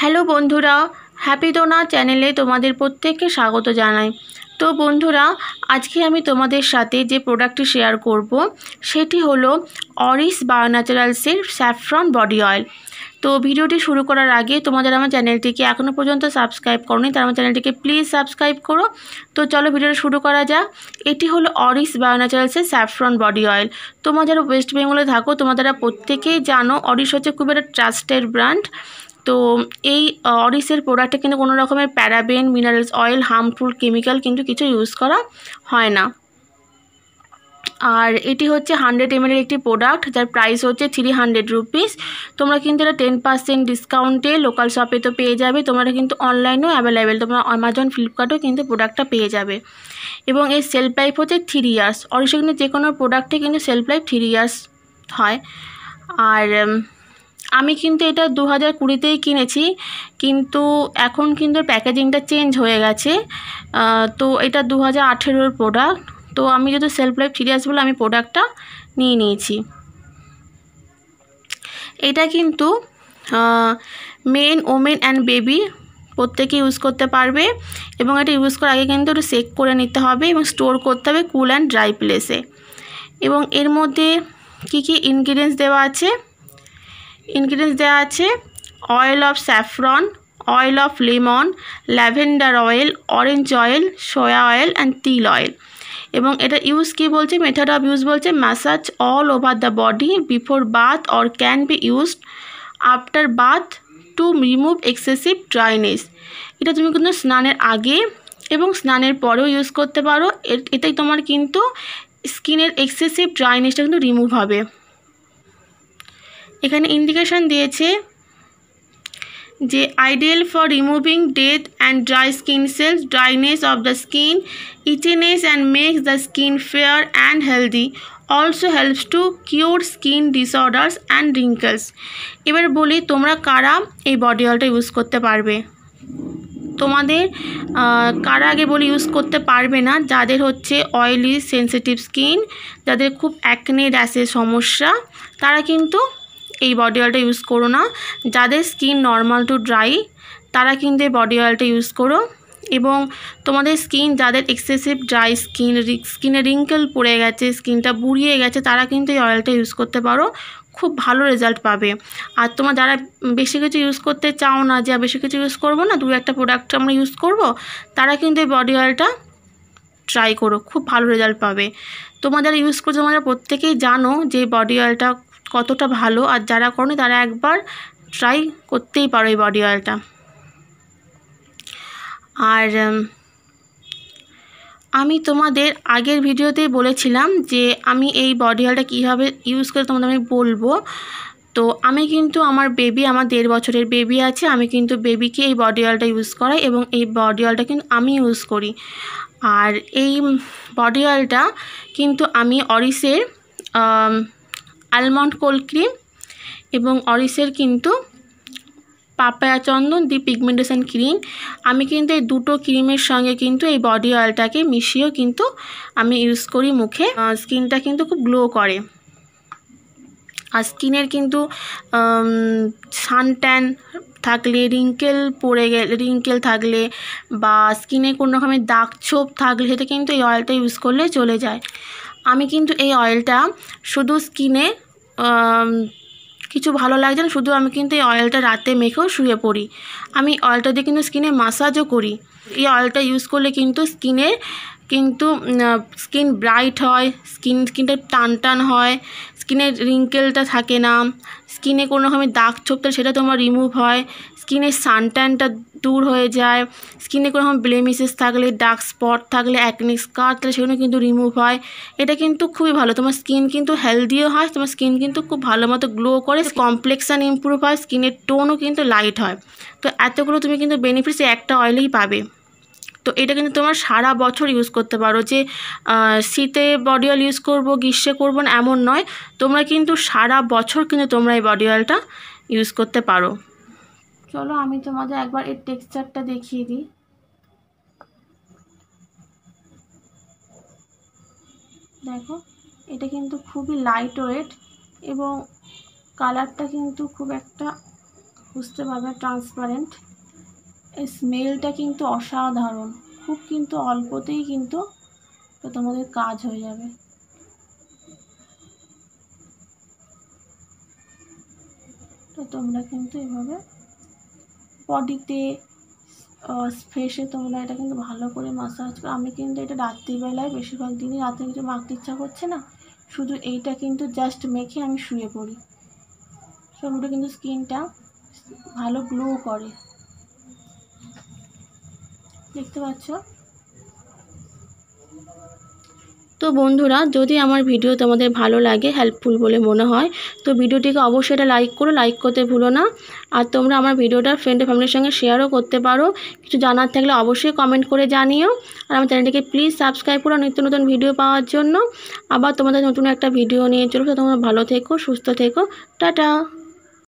Hello বন্ধুরা, happy Dona চ্যানেলে তোমাদের প্রত্যেককে স্বাগত জানাই। তো বন্ধুরা, আজকে আমি তোমাদের সাথে যে প্রোডাক্টটি শেয়ার করব সেটি হলো অরিস বায়োন্যাচারালসের স্যাফরন বডি অয়েল। তো ভিডিওটি শুরু করার আগে তোমাদের আমার চ্যানেলটিকে এখনও পর্যন্ত সাবস্ক্রাইব করোনি, তার আমার চ্যানেলটিকে প্লিজ সাবস্ক্রাইব করো। তো চলো ভিডিওটা শুরু করা যাক। এটি হলো অরিস বায়োন্যাচারালসের স্যাফরন বডি অয়েল। তোমরা যারা ওয়েস্ট বেঙ্গলে থাকো তোমরা প্রত্যেকেই জানো অরিস হচ্ছে খুব একটা ট্রাস্টেড ব্র্যান্ড। তো এই অরিসের প্রোডাক্টে কিন্তু কোনো রকমের paraben, minerals oil, harmful chemical কিন্তু কিছু ইউজ করা হয় না। আর এটি হচ্ছে 100 ml একটি প্রোডাক্ট, যার প্রাইস হচ্ছে 300 রুপিস। তোমরা কিন্তু এটা 10% ডিসকাউন্টে লোকাল শপে তো পেয়ে যাবে, তোমরা কিন্তু অনলাইনেও অ্যাভেলেবেল, তোমরা অ্যামাজন, ফ্লিপকার্টেও কিন্তু প্রোডাক্টটা পেয়ে যাবে। এবং এর সেলফ লাইফ হচ্ছে 3 ইয়ার্স। অরিসে কিন্তু যে কোনো প্রোডাক্টে কিন্তু সেলফ লাইফ 3 ইয়ার্স হয়। আর আমি কিন্তু এটা 2020তেই কিনেছি, কিন্তু এখন কিন্তু প্যাকেজিংটা চেঞ্জ হয়ে গেছে। তো এটা 2018-র প্রোডাক্ট। তো আমি যদি সেলফ লাইফ 3 ইয়ার্স বলে আমি প্রোডাক্টটা নিয়ে নিয়েছি। এটা কিন্তু মেন, ওমেন অ্যান্ড বেবি প্রত্যেকে ইউজ করতে পারবে। এবং এটা ইউজ করার আগে কিন্তু একটু সেক করে নিতে হবে এবং স্টোর করতে হবে কুল অ্যান্ড ড্রাই প্লেসে। এবং এর মধ্যে কী কী ইনগ্রিডিয়েন্টস দেওয়া আছে? ইনগ্রিডিয়েন্টস দেওয়া আছে oil of saffron, oil of lemon, lavender oil, orange oil, soya oil and til oil. এবং এটা ইউজ কী বলছে, মেথড অফ ইউজ বলছে massage all over the body before bath or can be used after bath to remove excessive dryness. এটা তুমি কিন্তু স্নানের আগে এবং স্নানের পরেও ইউজ করতে পারো। এটাই তোমার কিন্তু স্কিনের এক্সেসিভ ড্রাইনেসটা কিন্তু রিমুভ হবে। এখানে ইন্ডিকেশন দিয়েছে যে ideal for removing dead and dry skin cells, dryness of the skin, itchiness and makes the skin fair and healthy, also helps to cure skin disorders and wrinkles. এবার বলি তোমরা কারা এই বডি অয়েলটা ইউজ করতে পারবে। তোমাদের কারা আগে বলি ইউজ করতে পারবে না? যাদের হচ্ছে অয়েলি সেন্সিটিভ স্কিন, যাদের খুব অ্যাকনে র্যাশের সমস্যা, তারা কিন্তু এই বডি অয়েলটা ইউজ করো না। যাদের স্কিন নর্মাল টু ড্রাই তারা কিন্তু এই বডি অয়েলটা ইউজ করো। এবং তোমাদের স্কিন যাদের এক্সেসিভ ড্রাই স্কিনে রিঙ্কেল পড়ে গেছে, স্কিনটা বুড়িয়ে গেছে, তারা কিন্তু এই অয়েলটা ইউজ করতে পারো, খুব ভালো রেজাল্ট পাবে। আর তোমরা যারা বেশি কিছু ইউজ করতে চাও না, যে বেশি কিছু ইউজ করবো না, 2-1টা প্রোডাক্ট আমরা ইউজ করব, তারা কিন্তু এই বডি অয়েলটা ট্রাই করো, খুব ভালো রেজাল্ট পাবে। তোমরা যারা ইউজ করছো তোমরা প্রত্যেকেই জানো যে বডি অয়েলটা কতটা ভালো, আর যারা করো তারা একবার ট্রাই করতেই পারো এই বডি অয়েলটা। আর আমি তোমাদের আগের ভিডিওতেই বলেছিলাম যে আমি এই বডি অয়েলটা কীভাবে ইউজ করে তোমাদের আমি বলবো। তো আমি কিন্তু আমার 1.5 বছরের বেবি আছে, আমি কিন্তু বেবিকে এই বডি অয়েলটা ইউজ করাই এবং এই বডি অয়েলটা কিন্তু আমি ইউজ করি। আর এই বডি অয়েলটা কিন্তু আমি অরিসের আলমন্ড কোল্ড ক্রিম এবং অরিসের কিন্তু papaya chandan depigmentation cream, আমি কিন্তু এই দুটো ক্রিমের সঙ্গে কিন্তু এই বডি অয়েলটাকে মিশিয়েও কিন্তু আমি ইউজ করি মুখে। স্কিনটা কিন্তু খুব গ্লো করে। আর স্কিনের কিন্তু সানট্যান থাকলে, রিঙ্কেল থাকলে বা স্কিনে কোনো রকমের দাগ ছোপ থাকলে সেটা কিন্তু এই অয়েলটা ইউজ করলে চলে যায়। আমি কিন্তু এই অয়েলটা শুধু স্কিনে কিছু ভালো লাগছে না, শুধু আমি কিন্তু এই অয়েলটা রাতে মেখেও শুয়ে পড়ি। আমি অয়েলটা দিয়ে কিন্তু স্কিনে মাসাজও করি। এই অয়েলটা ইউজ করলে কিন্তু স্কিন ব্রাইট হয়, স্কিনটা টান হয়, স্কিনের রিঙ্কেলটা থাকে না, স্কিনে কোনো রকমের দাগ ছোপটা সেটা তোমার রিমুভ হয়, স্কিনের সানট্যানটা দূর হয়ে যায়, স্কিনে কোনো রকম ব্লেমিসেস থাকলে, ডার্ক স্পট থাকলে, অ্যাকনে স্কার থাকলে সেগুলো কিন্তু রিমুভ হয়। এটা কিন্তু খুবই ভালো, তোমার স্কিন কিন্তু হেলদিও হয়, তোমার স্কিন কিন্তু খুব ভালো মতো গ্লো করে, কমপ্লেক্সান ইমপ্রুভ হয়, স্কিনের টোনও কিন্তু লাইট হয়। তো এতগুলো তুমি কিন্তু বেনিফিটস একটা অয়েলেই পাবে। তো এটা কিন্তু তোমার সারা বছর ইউজ করতে পারো, যে শীতে বডি অয়েল ইউজ করবো, গ্রীষ্মে করবো না এমন নয়, তোমরা কিন্তু সারা বছর কিন্তু তোমরা এই বডি অয়েলটা ইউজ করতে পারো। চলো আমি তোমাদের একবার এর টেক্সচারটা দেখিয়ে দিই। দেখো এটা কিন্তু খুবই লাইট ওয়েট এবং কালারটা কিন্তু খুব একটা বুঝতে পারবে ট্রান্সপারেন্ট। এই স্মেলটা কিন্তু অসাধারণ, খুব কিন্তু অল্পতেই কিন্তু তো তোমাদের কাজ হয়ে যাবে। তো তোমরা কিন্তু এভাবে বডিতে ফেসে তোমরা এটা কিন্তু ভালো করে মাসাজ করো। আমি কিন্তু এটা রাত্রিবেলায় বেশিরভাগ দিনই রাতে কিছু মাখতে ইচ্ছা করছে না, শুধু এইটা কিন্তু জাস্ট মেখে আমি শুয়ে পড়ি। সবটা কিন্তু স্কিনটা ভালো গ্লো করে, দেখতে পাচ্ছ। তো বন্ধুরা, যদি আমার ভিডিও তোমাদের ভালো লাগে, হেল্পফুল বলে মনে হয়, তো ভিডিওটিকে অবশ্যই এটা লাইক করো, লাইক করতে ভুলো না। আর তোমরা আমার ভিডিওটা ফ্রেন্ড ফ্যামিলির সঙ্গে শেয়ারও করতে পারো। কিছু জানার থাকলে অবশ্যই কমেন্ট করে জানিও। আর আমার চ্যানেলটিকে প্লিজ সাবস্ক্রাইব করো নিত্য নতুন ভিডিও পাওয়ার জন্য। আবার তোমাদের নতুন একটা ভিডিও নিয়ে চলো। তোমরা ভালো থেকো, সুস্থ থেকো, টাটা।